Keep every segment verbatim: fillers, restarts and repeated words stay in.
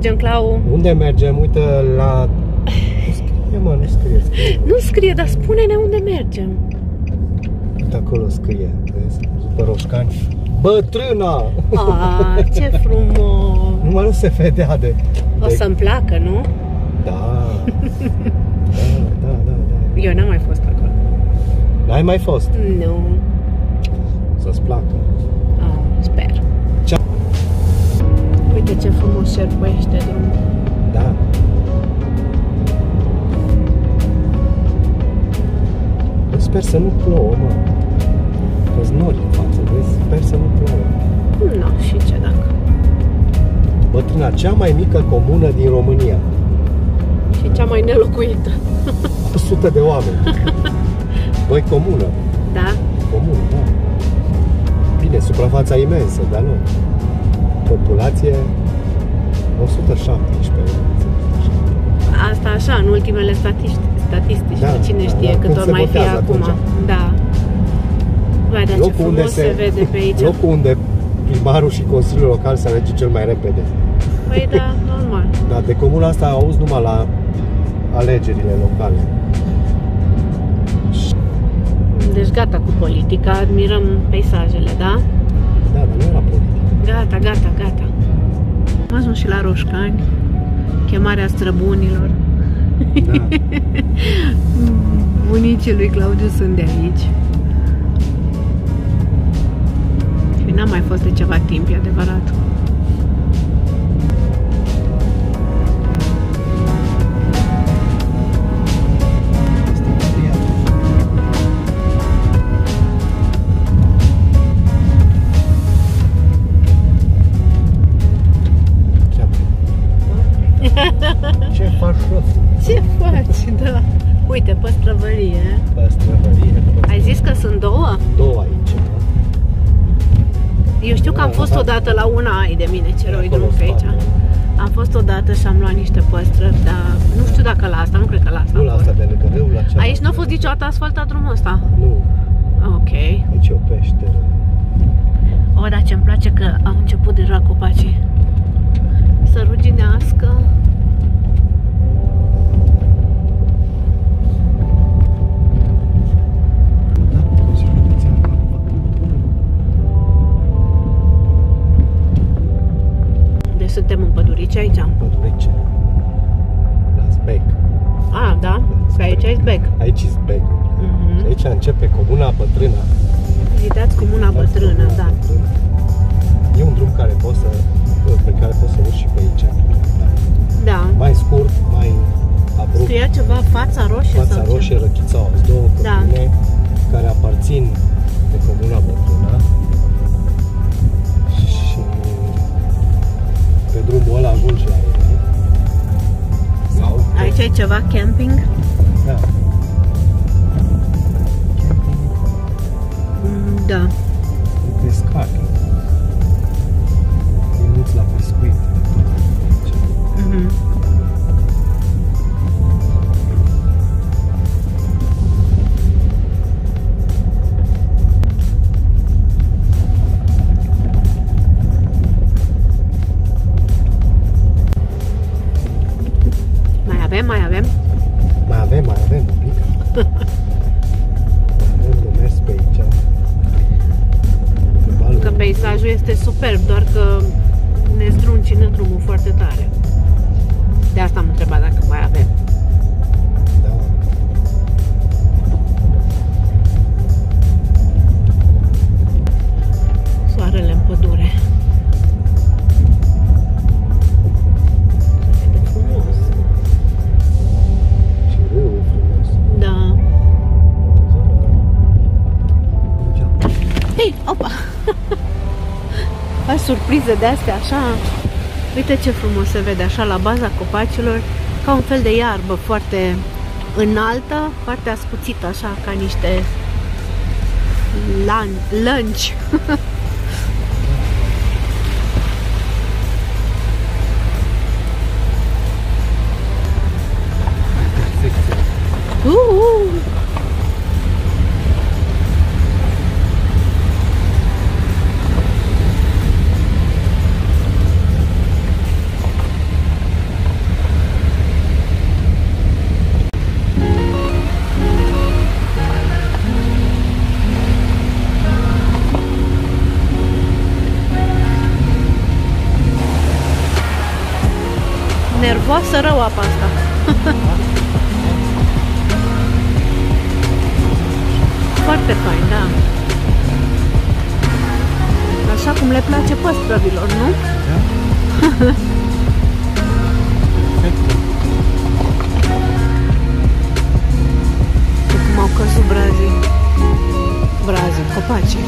mergem, Clau? Unde mergem? Uite la... Nu scrie, mă, nu scrie, scrie. Nu scrie, dar spune-ne unde mergem. Uite acolo scrie, vezi? După Roșcani. Bătrâna! Ah, ce frumos! Numai nu se vedea de... O de... să-mi placă, nu? Da. Da, da, da, da. Eu n-am mai fost acolo. N-ai mai fost? Nu. Să-ți placă. Oh, sper. Ce? Uite ce frumos șerpuiește drumul. Da. Sper să nu plouă, mă. Că-s nori în față, vezi? Sper să nu plouă. Nu, și ce dacă? Bătrâna, cea mai mică comună din România. Și cea mai nelocuită. o sută de oameni. Băi, comună. Da? Comună, da. Bine, suprafața imensă, dar nu. Populație o sută șaptesprezece. Asta așa, în ultimele statistici, statistici Da, cine da, știe da, cât cum or se mai fi votează acum. atunci. Da. Vai, dar ce frumos se... se vede pe aici. Locul unde primarul și consiliul local se alege cel mai repede. Păi da, normal. Da, de comuna asta auzi numai la alegerile locale. Deci gata cu politica, admirăm peisajele, da? Da, dar nu era politică. Gata, gata, gata. Am ajuns și la Roșcani, chemarea străbunilor. Da. Bunicii lui Claudiu sunt de aici. Și n-am mai fost de ceva timp, e adevărat. Ce faci, frate? Ce faci, da? Uite, păstrăvărie. Păstrăvărie. Ai zis că sunt două? Două aici, da? Eu știu că am fost odată la una, ai de mine ce rău drum pe aici. Am fost odată și am luat niște păstrăvi, dar nu știu dacă la asta, nu cred că la asta. Nu la asta de lângă râu, la cealaltă. Aici nu a fost niciodată asfaltat drumul ăsta? Nu. Ok. Aici e o peșteră. O, dar ce-mi place că au început deja copacii să ruginească. Deci suntem în Pădurice aici? În Pădurice. La Zbec. Ah, da? Că aici e Zbec. Aici e Zbec. Mhm. Și aici începe Comuna Bătrână. Vizitați Comuna Bătrână, da. Bătrână. E un drum care poți să, pe care poți să urci și pe aici. Da. Da. Mai scurt, mai abrupt. Scria ceva fața roșie Fața sau roșie, ce? Răchițaua. Sunt două comune, da, care aparțin de Comuna Bătrână. Și pe drumul ăla ajungi la ele. Sau Aici e ceva camping? Da. Mm, da. Pescar. Gândiți la pescuit. Mhm. Mai avem, mai avem? Mai avem, mai avem un pic. Mai avem de mers pe aici. Că peisajul este superb, doar că ne zdruncină drumul foarte tare. De asta am întrebat dacă mai avem. Da. Soarele în pădure. E frumos. Și râul frumos. Da. Zona. Hei, opa! Ai surprize de astea, așa. Uite ce frumos se vede, așa, la baza copacilor, ca un fel de iarbă foarte înaltă, foarte ascuțită, așa, ca niște lan lănci. uh, uh. nervoasă rău apa asta. Foarte fain, da. Așa cum le place păstrăvilor, nu? Da. Cum au căzut brazii. Brazii, copacii.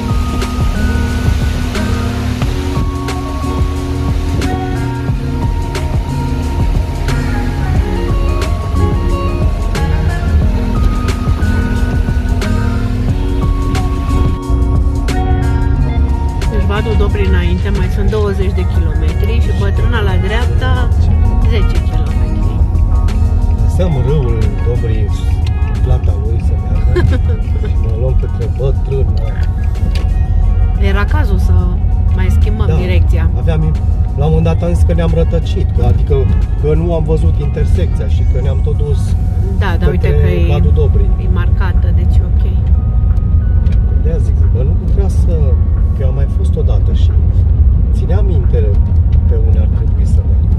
Dobri înainte, mai sunt douăzeci de kilometri și Bătrâna la dreapta zece kilometri. Lăsăm râul Dobri plata lui să meargă și ne luăm către Bătrâna. Era cazul să mai schimbăm da, direcția. Aveam, la un moment dat am zis că ne-am rătăcit, că, adică că nu am văzut intersecția și că ne-am tot dus da, dar uite că e, e marcată, deci e ok. De-aia zic, bă, nu vrea să... Că eu am mai fost odată și țineam minte pe unde ar trebui să merg.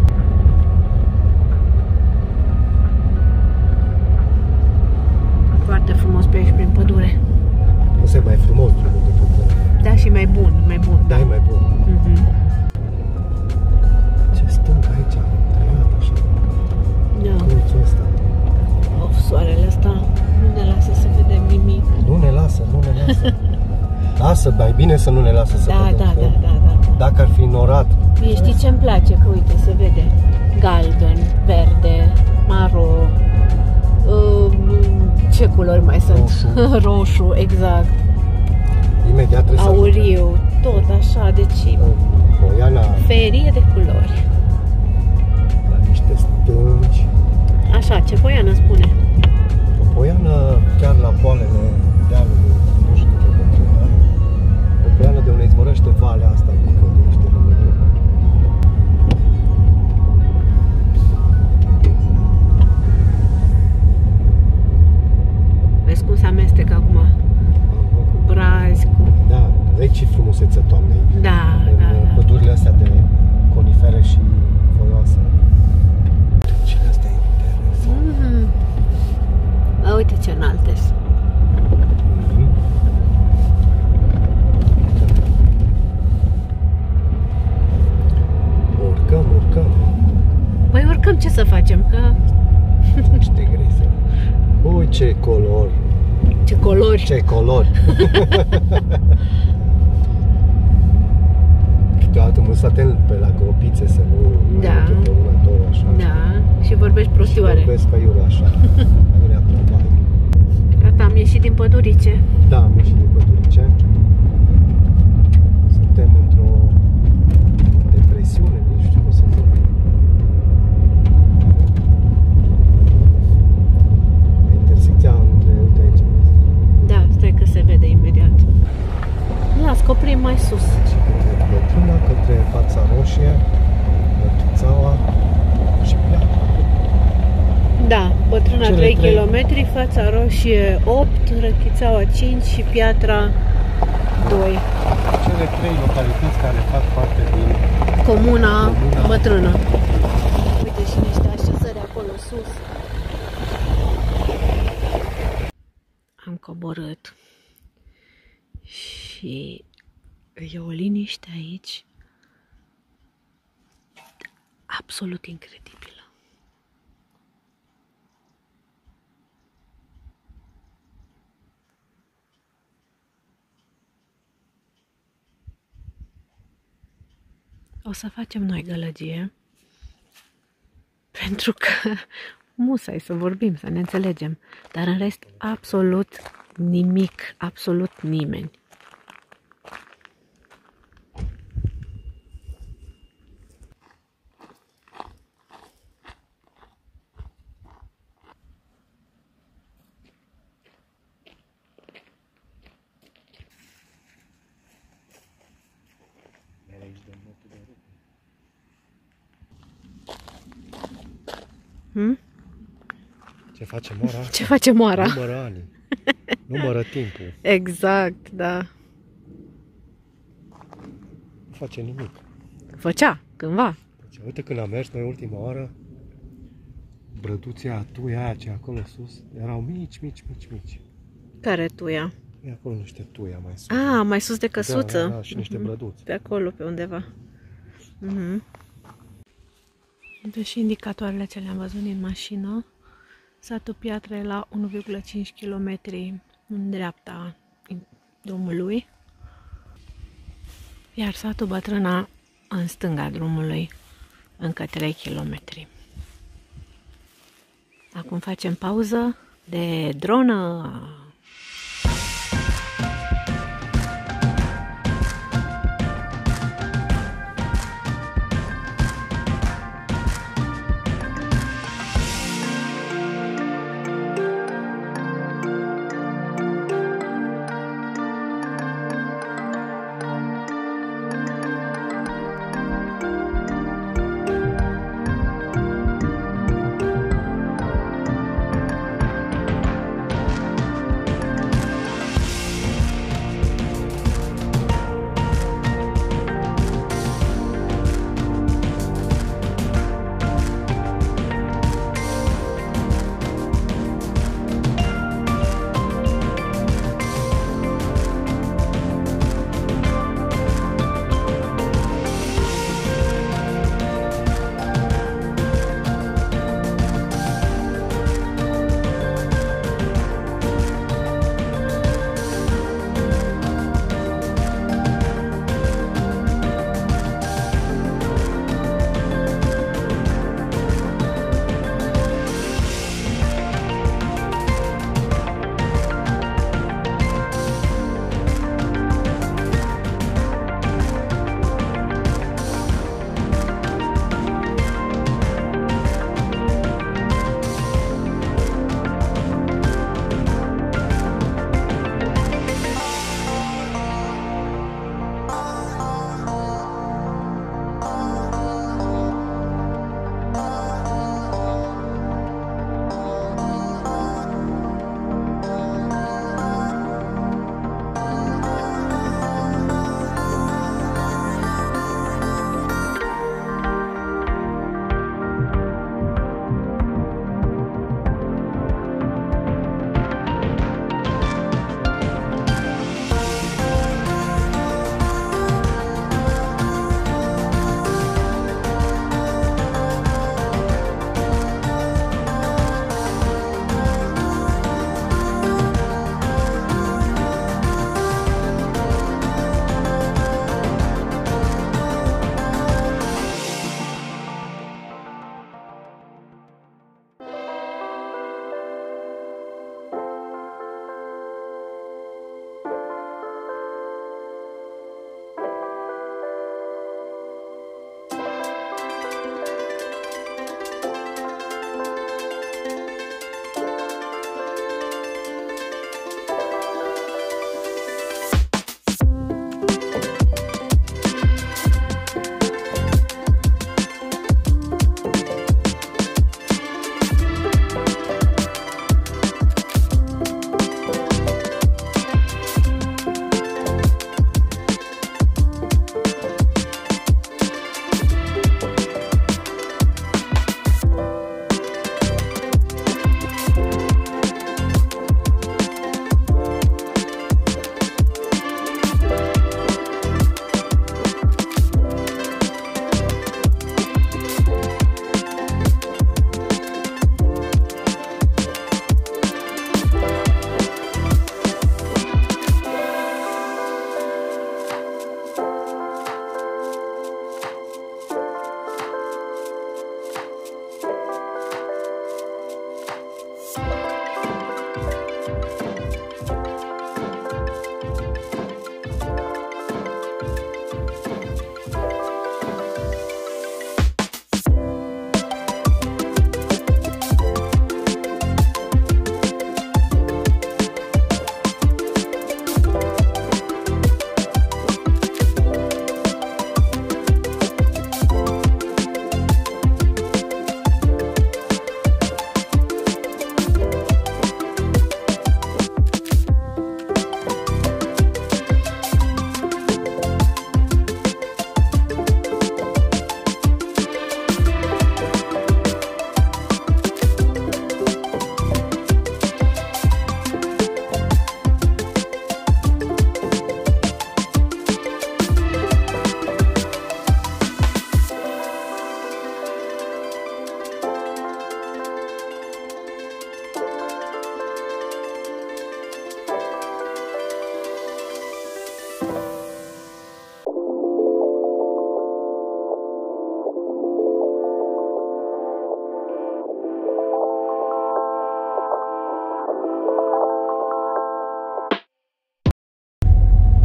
Foarte frumos pe aici prin pădure. Nu e mai frumos drumul decât... Da, și mai bun, mai bun. Da, e mai bun. Mm-hmm. Ce stâng aici, tăiat așa. Da. Colțul ăsta. Of, soarele ăsta nu ne lasă să vedem nimic. Nu ne lasă, nu ne lasă. Lasă, mai bine să nu ne lasă să da, vedem. Da, da, da, da. Dacă ar fi norat. Mie știi ce-mi place? Că uite, se vede galben, verde, maro, ce culori mai sunt? Roșu. Roșu, exact. Imediat trebuie auriu, să tot așa, deci Poiana. Ferie de culori. La niște stânci. Așa, ce poiană spune? O poiană chiar la poalele dealului, nu știu câte Bătrâna. O poiană de unde izvorăște valea asta mică de niște România. Vezi cum se amestecă acum? Cu brazi, cu... Da, vezi ce frumusețe toamnei. Da, în da, da. pădurile astea de conifere și foioase. Și astea e interesant. Mm-hmm. A, uite ce înalte sunt. Mm-hmm. Urcăm, urcăm. Păi urcăm, ce să facem? Că... Niște grese. Ui, ce color. Ce colori. Ce colori. Câteodată mă să atent pe la gropițe să nu da. Mai pe una, două, așa. Da, și vorbești prostioare. Și vorbesc ca iurea așa. Iurea trabai. Gata, am ieșit din pădurice. Da, am ieșit din pădurice. Suntem într-o depresiune, nici știu cum să zic. Intersecția între, uite aici. Da, stai că se vede imediat. Las, că oprim mai sus. Și către Bătrâna, către Fața Roșie, Răchițaua și Piatra. Da, Bătrâna Cele trei trei. kilometri, Fața Roșie opt, Răchițaua cinci și Piatra doi. Cele trei localități care fac parte din Comuna, Comuna Bătrână. Uite și niște așezări acolo sus. Am coborât și e o liniște aici absolut incredibilă. O să facem noi gălăgie, pentru că musai să vorbim, să ne înțelegem, dar în rest absolut nimic, absolut nimeni. Hmm? Ce face moara? Ce face moara? Numără anii. Numără timpul. Exact, da. Nu face nimic. Făcea, cândva. Făcea Uite când am mers noi ultima oară, brăduția, tuia aia ce acolo sus, erau mici, mici, mici, mici. Care tuia? E acolo niște tuia mai sus. Ah, mai sus de căsuță. Da, da, da, și niște brăduți. Pe acolo, pe undeva. Uh-huh. Deci indicatoarele ce le-am văzut din mașină. Satul Piatra e la unu virgulă cinci kilometri în dreapta drumului. Iar satul Bătrâna în stânga drumului, încă trei kilometri. Acum facem pauză de dronă.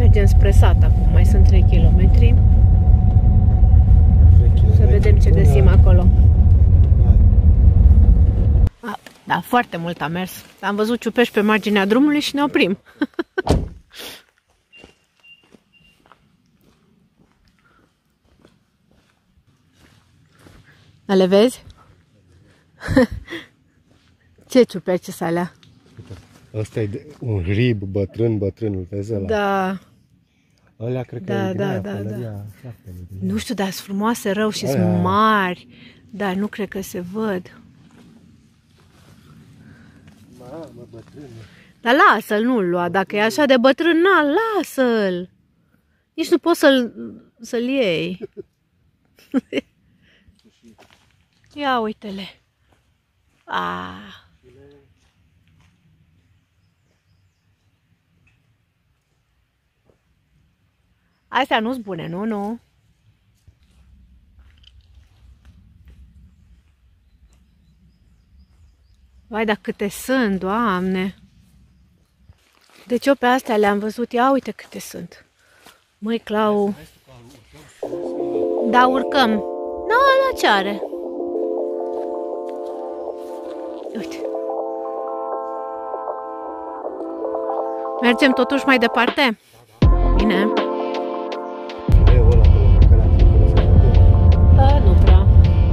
Mergem spre sat acum, mai sunt trei kilometri. Să vedem ce găsim acolo. A, da, foarte mult am mers. Am văzut ciupești pe marginea drumului și ne oprim. Le vezi? Ce ciuperci sunt alea? Ăsta e un rib bătrân, bătrânul, vezi ăla? Da. Ălea cred că Da, e da, din aia, da, pălăria, da. din Nu știu, dar sunt frumoase rău și Aia. sunt mari. Dar nu cred că se văd. Mamă, bătrână. Dar lasă-l, nu-l lua. Dacă e așa de bătrân, na, lasă-l. Nici nu poți să-l să-l iei. Ia uite-le. Ah. Astea nu-s bune, nu? Nu. Vai, dar câte sunt, Doamne! Deci eu pe astea le-am văzut. Ia uite câte sunt. Măi, Clau. Da, urcăm. Nu, la ce are? Uite. Mergem totuși mai departe? Bine. A, nu prea.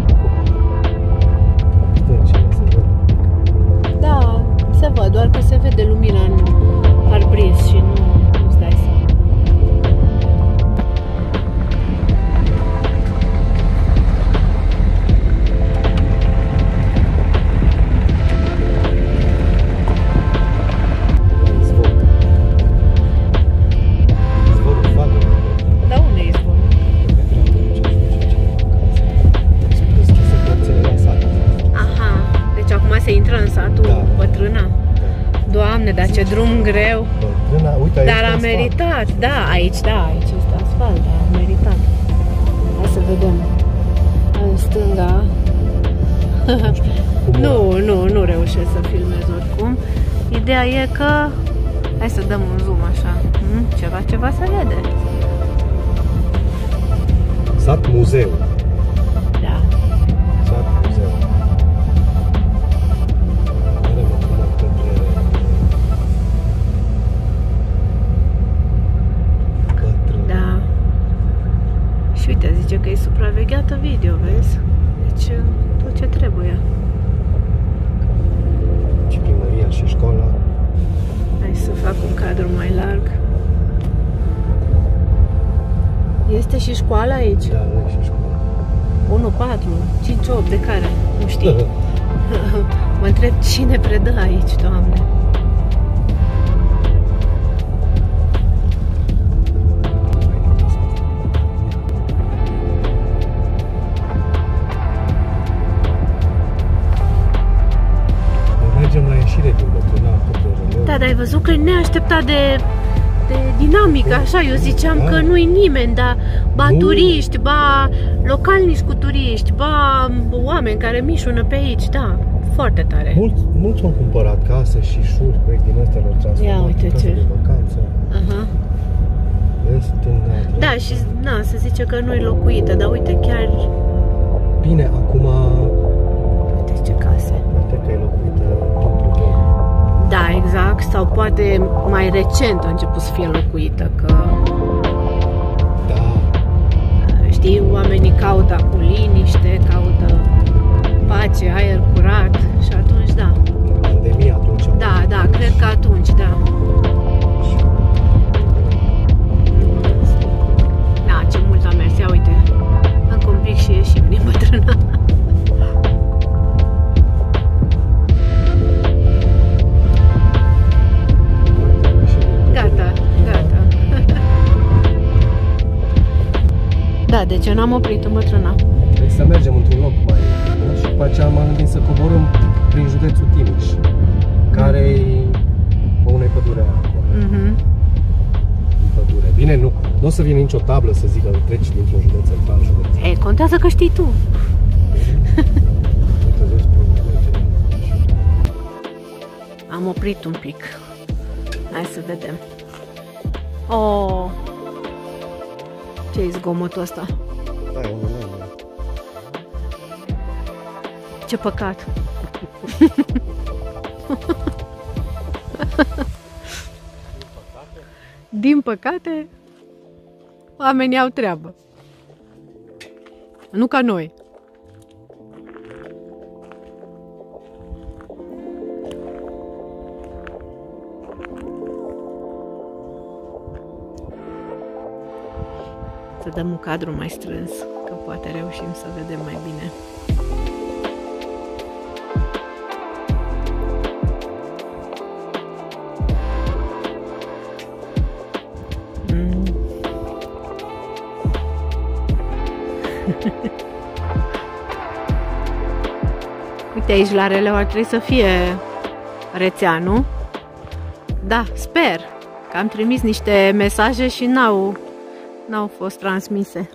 Da, se văd, doar că se vede lumina în parbriz și nu nu-ți dai seama. Da, unde e izvorul? Aha, deci acum se intră în satul Da. Bătrâna? Doamne, dar ce drum greu! Bătrâna, uite, aici Dar a asfalt. meritat, da, aici, da, aici este asfalt, da, a meritat. Hai să vedem. În stânga. Cum Nu, nu, nu reușesc să filmez oricum. Ideea e că... Hai să dăm un zoom așa. Hmm, ceva, ceva se vede. Sat muzeu. Da. Sat muzeu. Merem acum către Bătrân. Da. Și uite, zice că e supravegheată video, vezi? Deci tot ce trebuie. Și primăria și școala. Hai să fac un cadru mai larg. Este și școala aici? Da, nu e și școala. unu patru, cinci opt, de care? Nu știu. Mă întreb cine predă aici, Doamne. Mergem la ieșire din Bătrâna către releu. Da, dar ai văzut că e neașteptat de, de dinamică, așa. Eu ziceam Da. că nu-i nimeni, dar ba Nu. turiști, ba localnici cu turiști, ba oameni care mișună pe aici, da. Foarte tare. Mulți, mulți au cumpărat case și șuri pe din astea lor transformat. Ia uite case ce. de vacanță. Aha. Vezi, stânga. Da, și na, se zice că nu-i locuită, dar uite, chiar... Bine, acum Uite ce case. poate că e locuită totul tot. Da, exact, sau poate mai recent a început să fie locuită, că Da, știi, oamenii caută acum liniște, caută pace, aer curat și atunci da. în pandemie atunci. au- Da, da, cred că atunci, da. Da, ce mult am mers, ia uite. Încă un pic și ieșim din Bătrâna. Gata, gata. Da, deci eu n-am oprit în Bătrâna. Trebuie să mergem într-un loc mai bun și după aceea m-am gândit să coborâm prin județul Timiș, care e pe unei pădure acolo. Mhm. În pădure. Bine, nu, nu o să vină nicio tablă să zică că treci dintr-un județ într alt județ. E, contează că știi tu. Uite, vezi, pe unde mergem. Am oprit un pic. Hai să vedem. Oh. Ce-i zgomotul ăsta? Hai, unul, unul. Ce păcat. Din păcate, oamenii au treabă. Nu ca noi. Să dăm un cadru mai strâns, că poate reușim să vedem mai bine. Mm. Uite, aici la releu ar trebui să fie rețea, nu? Da, sper că am trimis niște mesaje și n-au n-au fost transmise.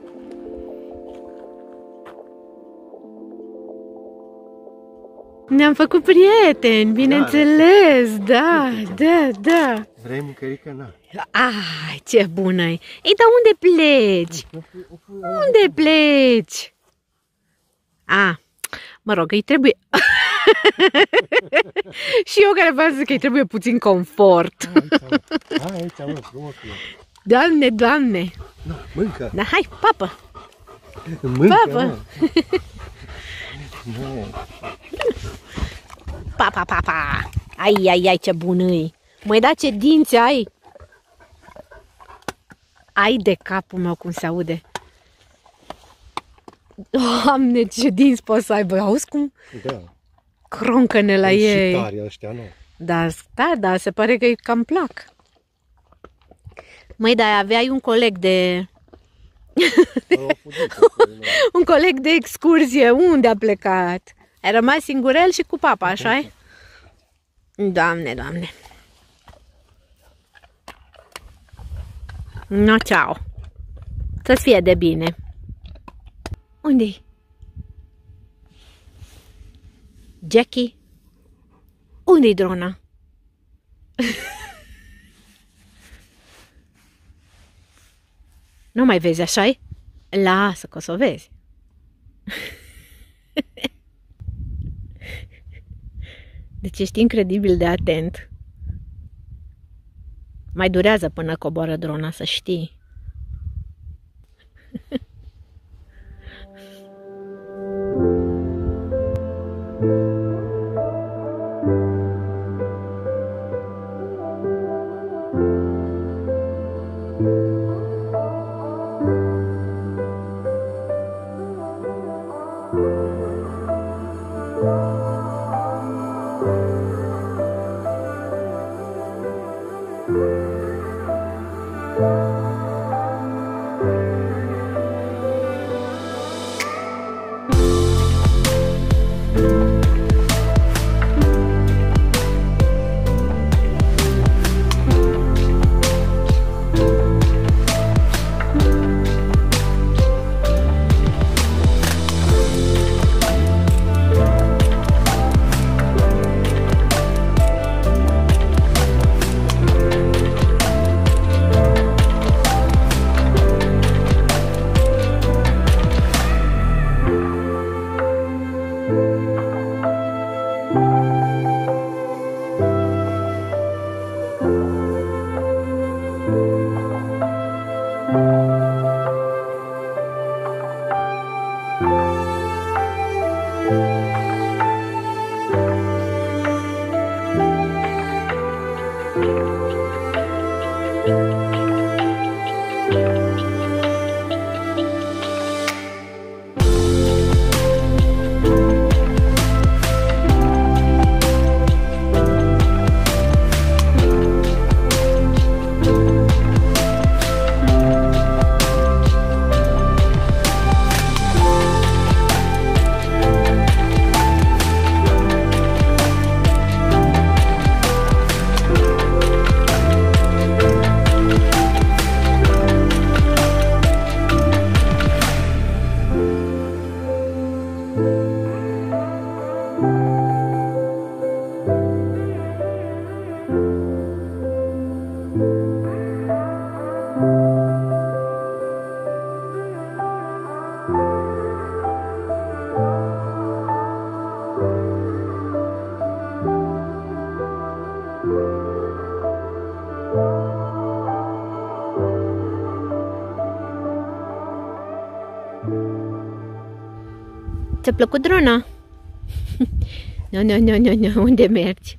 Ne-am făcut prieteni, bineînțeles, da, da, da. Vrei mâncărică? Na. Ai, ce bună-i! Ei, dar unde pleci? Unde pleci? A, mă rog, îi trebuie... Și eu care v-am zis că îi trebuie puțin confort. Hai aici, mă, frumos. Doamne, Doamne! Na, mâncă! Da, hai, papă! Mâncă, papă! Papa, papa! Ai, ai, ai, ce bună-i! Măi, da, ce dinți ai! Ai de capul meu cum se aude! Doamne, ce dinți poți să aibă! Auzi cum? Da. Croncăne la ei! Și tari ăștia, nu? Da, da, da, se pare că îi cam plac. Măi, dar aveai un coleg de... un coleg de excursie. Unde a plecat? Ai rămas singurel și cu papa, așa-i? Doamne, Doamne. No, ceau. Să-ți fie de bine. Unde-i? Jackie? Unde-i drona? Nu mai vezi, așa-i? Lasă că o să o vezi. Deci ești incredibil de atent. Mai durează până coboară drona, să știi. Ți-a plăcut drona? Nu, nu, nu, nu, nu. Unde mergi?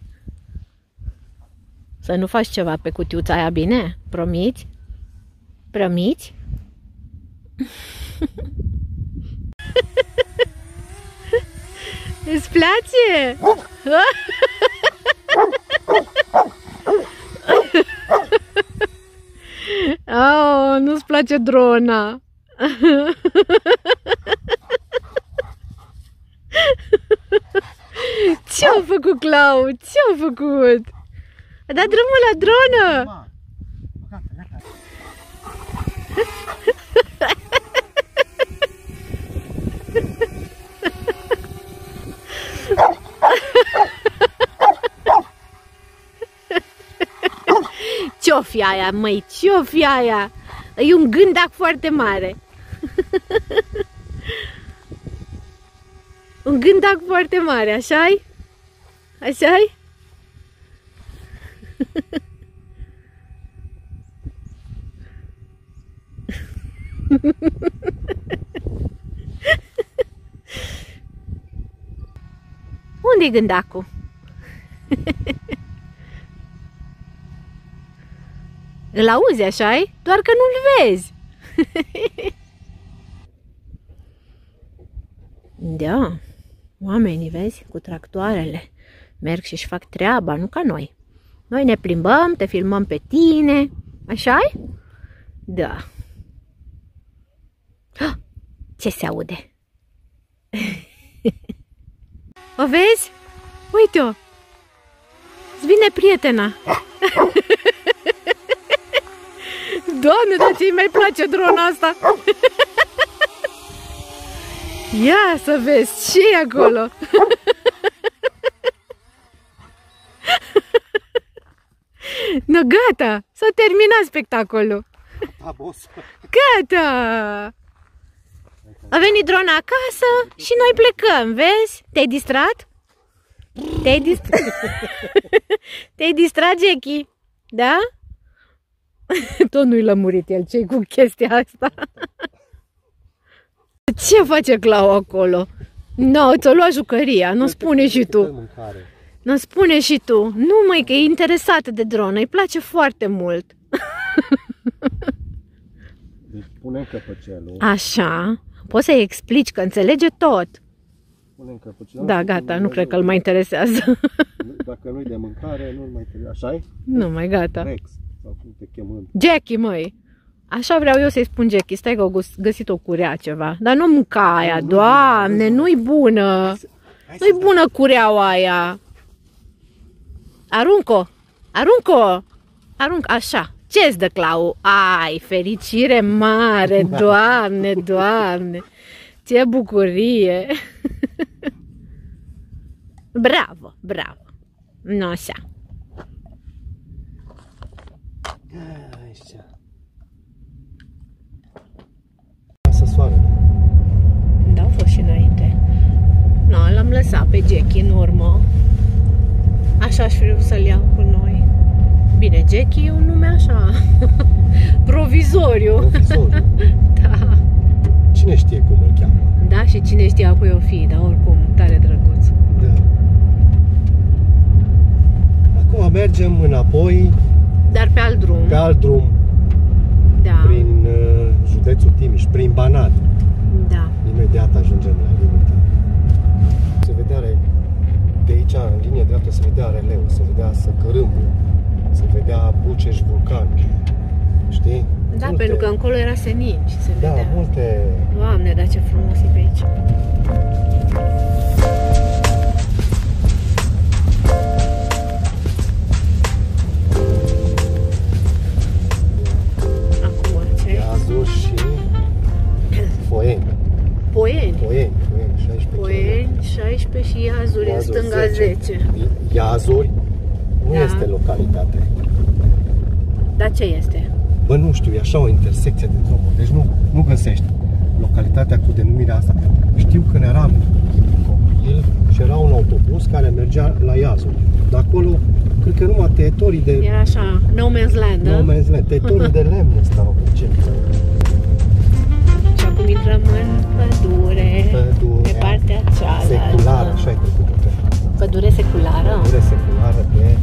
Să nu faci ceva pe cutiuța aia, bine? Promiți? Promiți? Îți place? Oh, nu-ți place drona. Ce-a făcut Clau? Ce-a făcut? A dat drumul la dronă! Ce-o fi aia, măi? Ce-o fi aia? E un gândac foarte mare. Un gândac foarte mare, așa-i? Așa-i? Unde-i gândacul? Îl auzi, așa-i? Doar că nu-l vezi. Da, oamenii, vezi, cu tractoarele merg și-și fac treaba, nu ca noi. Noi ne plimbăm, te filmăm pe tine, așa-i? Da. Ce se aude? O vezi? Uite-o! Îți vine prietena! Doamne, dar ți-i mai place drona asta? Ia să vezi ce e acolo! No, gata! S-a terminat spectacolul! Gata! A venit drona acasă și noi plecăm, vezi? Te-ai distrat? Te-ai distrat? Te-ai distrat, Jackie? Da? Tot nu-i lămurit el ce-i cu chestia asta. Ce face Clau acolo? Nu, ți-o lua jucăria, nu spune și tu. Nu spune și tu. Nu, măi, că e interesată de dronă, îi place foarte mult. Deci punem căpăcelul. Așa. Poți să-i explici că înțelege tot. Punem căpăcelul. Da, gata, nu cred că îl mai interesează. Dacă nu-i de mâncare, nu-l mai interesează. Așa-i? Nu mai, gata. Rex, sau cum te chemăm. Jackie, măi. Așa vreau eu să-i spun Jackie. Stai că au găsit o curea ceva. Dar nu mânca aia, Doamne, nu-i bună. Nu-i bună cureaua aia. Arunc-o. Arunc-o. Arunc, așa. Ce-ți dă, Clau? Ai, fericire mare, Doamne, Doamne. Ce bucurie. Bravo, bravo. Nu așa. Așa. Lasă soarele. Da, au fost și înainte. Nu, l-am lăsat pe Jackie în urmă. Așa aș fi să-l iau cu noi. Bine, Jackie e un nume așa provizoriu. Provizoriu? Da. Cine știe cum îl cheamă? Da, și cine știe apoi o fi, dar oricum, tare drăguț. Da. Acum mergem înapoi. Dar pe alt drum. Pe alt drum. Da. Prin uh, județul Timiș, prin Banat. Da. Imediat ajungem la limită. Se vedea de aici, în linie dreaptă, se vedea Releu, se vedea Săcărâmbul, se vedea Buceș Vulcan. Știi? Da, multe... pentru că încolo era senin și se da, vedea. multe... Doamne, dar ce frumos e pe aici. Acum, ce? Iazuri și Poieni. Poieni. Poieni, Poieni, șaisprezece Poieni, șaisprezece și Iazuri, în Iazuri, stânga zece. Iazuri nu Da. este localitate. Dar ce este? Bă, nu știu, e așa o intersecție de drumuri, deci nu, nu găsești localitatea cu denumirea asta. Știu că eram copil și era un autobuz care mergea la Iazuri. De acolo, cred că numai tăietorii de... Era așa, no man's land, da? No man's land, tăietorii de lemne stau pe centru. Și acum acum intrăm în pădure, Pădure. pe partea cealaltă. Seculară, așa ai trecut-o pe. Pădure seculară? Pădure seculară pe...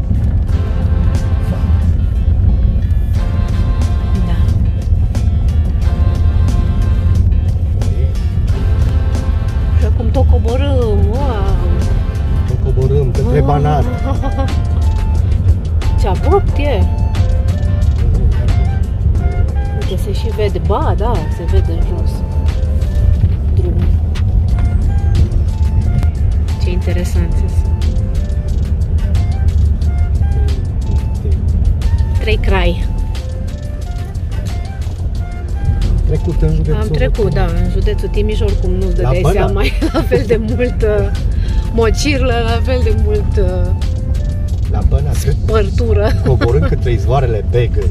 Da. Și acum tot coborâm, wow! Tot coborâm către Oh. Banat. Ce abrupt e! Uite, se și vede, ba, da, se vede în jos drumul. Ce interesant este. Trei crai. Trecut în județul... Am trecut, da, în județul Timiș, oricum nu-ți dădeai La Banat. seama, e la fel de mult uh, mocirlă, la fel de mult uh, La Banat. spărtură. Coborând către izvoarele Begăi.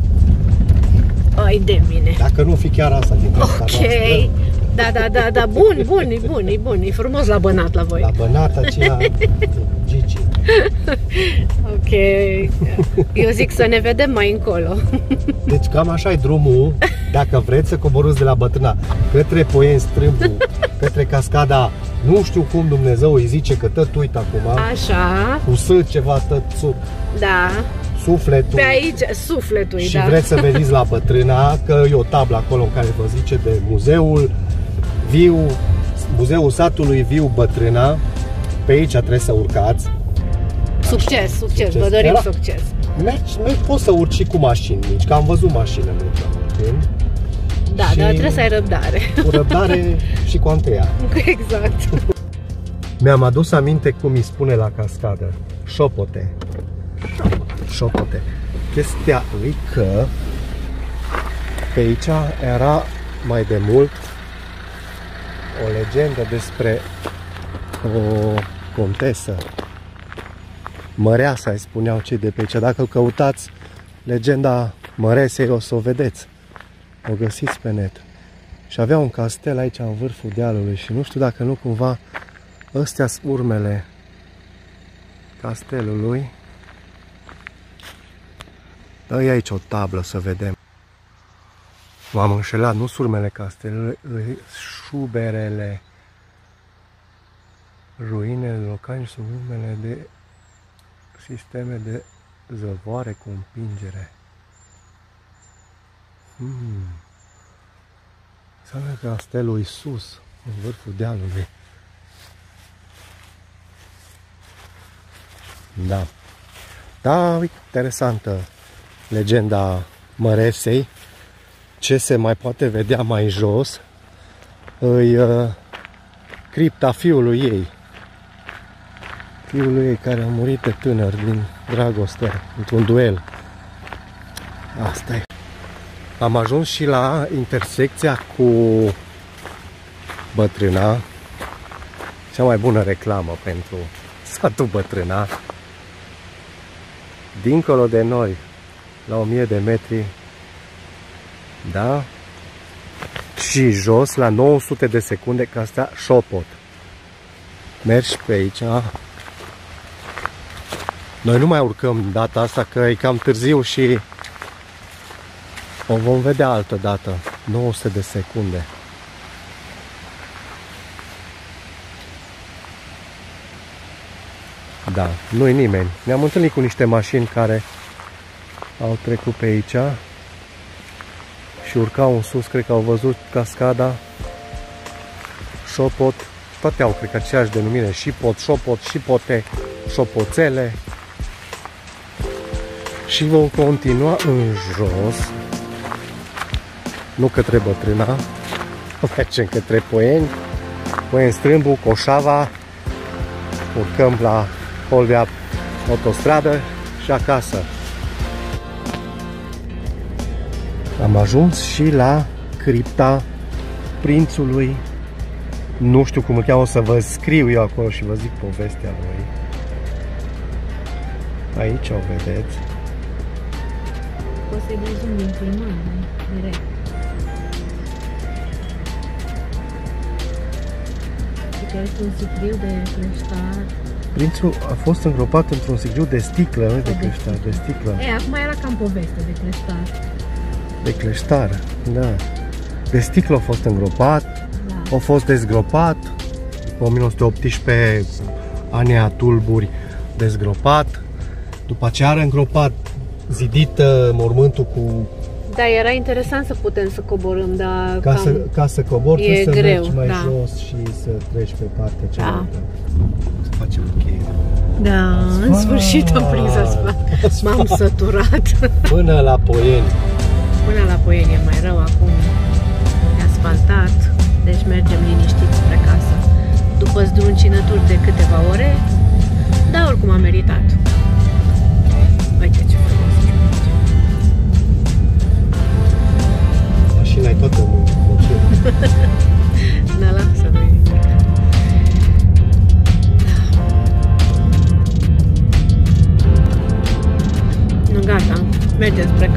Ai de mine. Dacă nu fi chiar asta din asta Ok. noastră, Da, da, da, da, bun, bun, e bun, e bun, e frumos la Bănat la voi. la Banat aceea Gigi. Ok. Eu zic să ne vedem mai încolo. Deci cam așa e drumul, dacă vreți să coborâți de la Bătrâna către Poieni Strâmbu, către cascada, nu știu cum Dumnezeu îi zice, că tot uit acum, Așa, cu S ceva, tot su, da. sufletul. Pe aici, sufletul, Și da. vreți să veniți la Bătrâna, că e o tablă acolo în care vă zice de muzeul viu, muzeul satului viu Bătrâna. Pe aici trebuie să urcați. Succes, succes, Succes. vă dorim Era- succes. Mergi, nu poți să urci și cu mașini mici, că am văzut mașini mici. urcând. Da, Și dar trebuie să ai răbdare. Cu răbdare și cu anteia. Exact. Mi-am adus aminte cum îi spune la cascadă. Șopote. Șopote. Chestia e că pe aici era mai de mult o legendă despre o contesă. Măreasa îi spuneau cei de pe aici. Dacă căutați legenda Măresei, o să o vedeți. O găsiți pe net. Și avea un castel aici în vârful dealului și nu știu dacă nu cumva astea sunt urmele castelului. Dă-i aici o tablă să vedem. M-am înșelat, nu sunt urmele castelului, îi șuberele. Ruinele locale sunt urmele de sisteme de zăvoare cu împingere. Hmm. Înseamnă că castelul e sus, în vârful dealului. Da. Da, interesantă legenda Măresei. Ce se mai poate vedea mai jos îi uh, cripta fiului ei. Fiul ei care a murit de tânăr din dragoste, într-un duel. Asta e. Am ajuns și la intersecția cu Bătrâna. Cea mai bună reclamă pentru satul Bătrâna. Dincolo de noi, la o mie de metri, da? Și jos, la nouă sute de secunde, că asta șopot. Mergi pe aici. Noi nu mai urcăm data asta, că e cam târziu și o vom vedea altă dată. nouă sute de secunde. Da, nu-i nimeni. Ne-am întâlnit cu niște mașini care au trecut pe aici și urcau în sus, cred că au văzut cascada, șopot, toate au, cred că, aceeași denumire, și pot, șopot, și pote, șopoțele. Și vom continua în jos, nu către Bătrâna, mergem către Poieni, Poieni Strâmbu, Coșava, urcăm la Olvia autostradă și acasă. Am ajuns și la cripta prințului, nu știu cum îl cheamă, o să vă scriu eu acolo și vă zic povestea lui. Aici o vedeți. O să-i dai zoom din filmare, direct. Că este un sicriu de creștar. Prințul a fost îngropat într-un sicriu de sticlă, nu de creștar, de sticlă. E, acum era cam poveste de creștar. De creștar, da. de sticlă a fost îngropat, Da. a fost dezgropat, în o mie nouă sute optsprezece, anii tulburi, dezgropat, după aceea a îngropat, zidit mormântul cu... Da, era interesant să putem să coborâm, dar Ca, cam... să, ca să cobori, E trebuie să greu, mergi mai da. jos și să treci pe partea cealaltă. Să facem cheie. Da, în sfârșit am prins asfalt. M-am săturat. Până la Poieni. Până la Poieni e mai rău acum. E asfaltat, deci mergem liniștiți spre casă. După zdruncinături de câteva ore, dar oricum am meritat. Uite ce frumos. Mașina e toată mociră. Da, lasă, nu-i nimic. Nu, gata, mergem spre